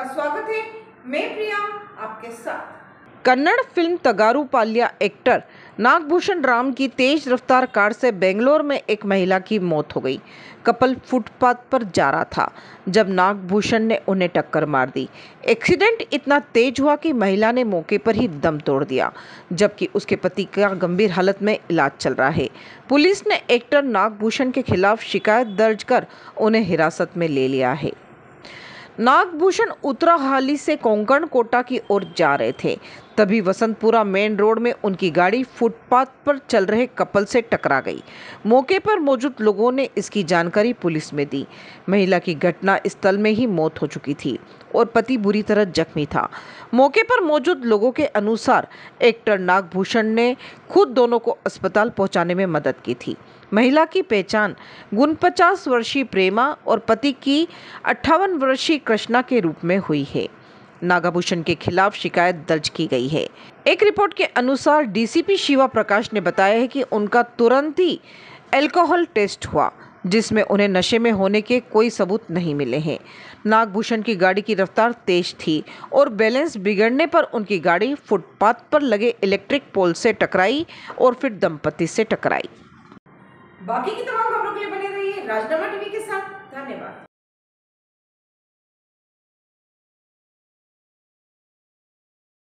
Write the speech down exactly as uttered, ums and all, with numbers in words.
स्वागत है। मैं प्रिया आपके साथ। कन्नड़ फिल्म तगारू पाल्या एक्टर नागभूषण राम की तेज रफ्तार कार से बेंगलोर में एक महिला की मौत हो गई। कपल फुटपाथ पर जा रहा था जब नागभूषण ने उन्हें टक्कर मार दी। एक्सीडेंट इतना तेज हुआ कि महिला ने मौके पर ही दम तोड़ दिया, जबकि उसके पति का गंभीर हालत में इलाज चल रहा है। पुलिस ने एक्टर नागभूषण के खिलाफ शिकायत दर्ज कर उन्हें हिरासत में ले लिया है। नागभूषण उत्तराहाली से कोंकण कोटा की ओर जा रहे थे, तभी वसंतपुरा मेन रोड में उनकी गाड़ी फुटपाथ पर चल रहे कपल से टकरा गई। मौके पर मौजूद लोगों ने इसकी जानकारी पुलिस में दी। महिला की घटना स्थल में ही मौत हो चुकी थी और पति बुरी तरह जख्मी था। मौके पर मौजूद लोगों के अनुसार एक्टर नागभूषण ने खुद दोनों को अस्पताल पहुंचाने में मदद की थी। महिला की पहचान उनपचास वर्षीय प्रेमा और पति की अट्ठावन वर्षीय कृष्णा के रूप में हुई है। नागभूषण के खिलाफ शिकायत दर्ज की गई है। एक रिपोर्ट के अनुसार डीसीपी शिवा प्रकाश ने बताया है कि उनका तुरंत ही अल्कोहल टेस्ट हुआ, जिसमें उन्हें नशे में होने के कोई सबूत नहीं मिले हैं। नागभूषण की गाड़ी की रफ्तार तेज थी और बैलेंस बिगड़ने पर उनकी गाड़ी फुटपाथ पर लगे इलेक्ट्रिक पोल से टकराई और फिर दंपति से टकराई। बाकी की तमाम खबरों के लिए बने रहिए राजनामा टीवी के साथ। धन्यवाद।